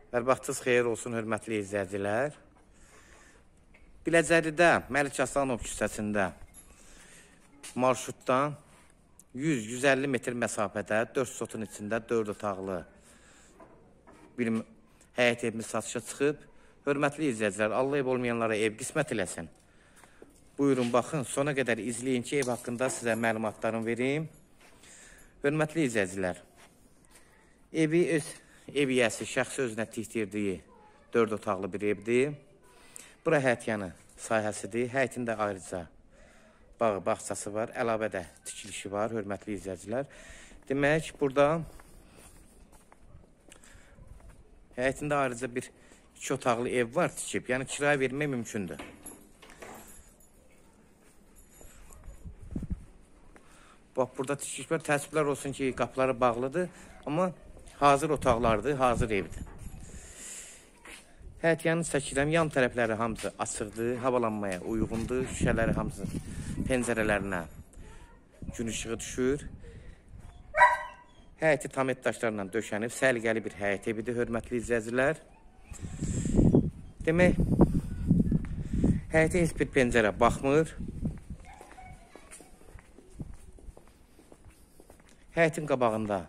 Hər vaxtınız xeyir olsun, hörmətli izləyicilər. Biləcəridə, Məlik Aslanov küçəsində marşrutdan 100-150 metr məsafədə 4 sotun içində 4 otaqlı bir həyət evimiz satışa çıxıb. Hörmətli izləyicilər, Allah ev olmayanlara ev qismət eləsin. Buyurun, baxın, sona qədər izləyin ki, ev haqqında sizə məlumatlarını vereyim. Hörmətli izləyicilər, evi öz ev yiyəsi şəxsi özünə tikdirdiyi 4 otaqlı bir evdir. Bura həyətyanı sahəsidir. Həyətində ayrıca bağı, bağçası var. Əlavə də tikilişi var, hörmətli izləyicilər. Demək, burada həyətində ayrıca bir 2 otaqlı ev var tikib. Yəni, kirayə vermək mümkündür. Bax, burada tikiliş var. Təəssüflər olsun ki, qapıları bağlıdır. Amma hazır otaqlardır, hazır evdir. Həyətyanı çəkirəm, yan tərəfləri hamısı açıqdır, havalanmaya uyğundur. Şüşələri hamısı pəncərələrinə gün ışığı düşür. Həyəti tamet daşlarla döşənib, səliqəli bir həyət evidir, hörmətli izləyicilər. Demək, həyətə heç bir pəncərə baxmır. Həyətin qabağında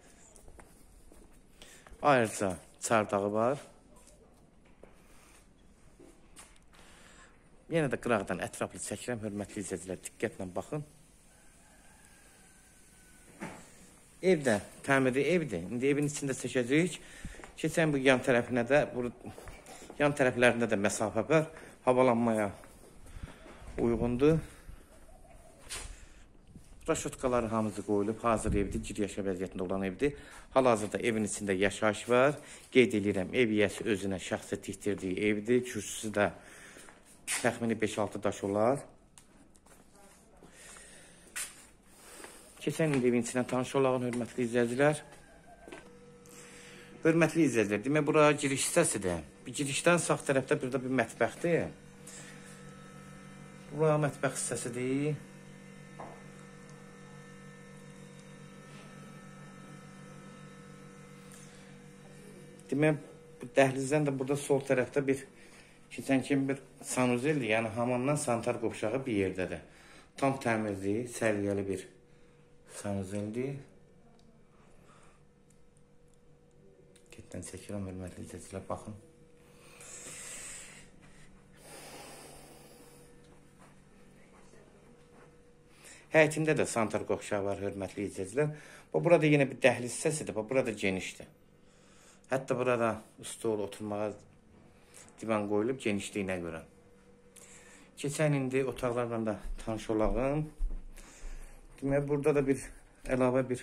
ayrıca çardağı var. Yenə də qıraqdan ətraflı çəkirəm, hörmətli izləyicilər, diqqətlə baxın. Ev də təmirli evdir. İndi evin içində çəkəcəyik. Keçən bu yan tərəfinə də, yan tərəflərində də məsafə var. Havalanmaya uyğundur. Raşotkaları hamısı qoyulub, hazır evdir, giriyaşa vəziyyətində olan evdir. Hal-hazırda evin içində yaşayış var. Qeyd edirəm, ev yiyəsi özünə şəxsi tikdirdiyi evdir. Kürsüsü də təxmini 5-6 daş olar. Keçən evin içindən tanış olağın, hörmətli izləyicilər. Hörmətli izləyicilər, demək, bura giriş hissəsidir. Bir girişdən sağ tərəfdə burada bir mətbəxdir. Bura mətbəx hissəsidir. Demək, bu dəhlizdən də burada sol tərəfdə bir keçən kimi bir sanuzeldir, yəni hamamdan sanitar qovşağı bir yerdədir. Tam təmirli, səliqəli bir sanuzeldir. Getdən çəkirəm, hörmətli izləyicilər, baxın. Həyətində də sanitar qovşağı var, hörmətli izləyicilər. Burada yenə bir dəhliz hissəsidir, burada genişdir. Hətta burada stol oturmağa divan qoyulub genişliyinə görə. Keçən indi otaqlarla da tanış olağım. Demək, burada da bir əlavə bir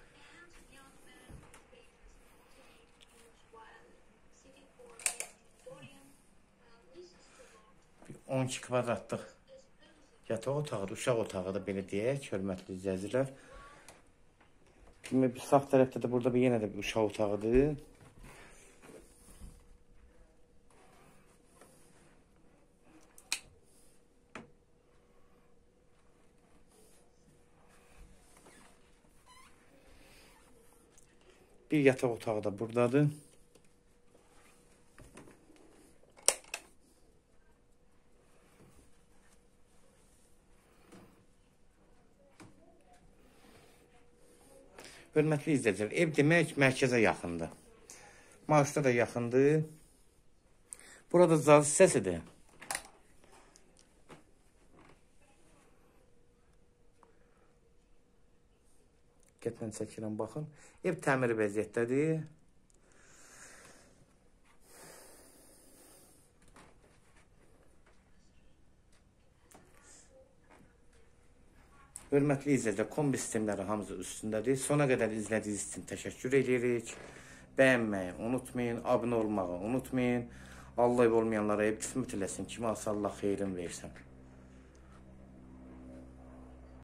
12 kvadratlıq yataq otağıdır, uşaq otağıdır, belə deyək, hörmətli izləyicilər. Demək, sağ tərəfdə də burada yenə də bir uşaq otağıdır. Bir yataq otağı da buradadır. Hörmətli izləyicilər, ev demək mərkəzə yaxındır. Marşruta da yaxındır. Burada caz hissəsidir. Diqqətlə çəkirəm, baxın. Ev təmiri vəziyyətdədir. Hörmətli izləyicilər, kombi sistemləri hamısı üstündədir. Sona qədər izlədiyiniz üçün təşəkkür edirik. Bəyənməyi unutmayın, abunə olmağı unutmayın. Allah ev olmayanlara ev qismət eləsin. Kimə alsa Allah xeyrin versin.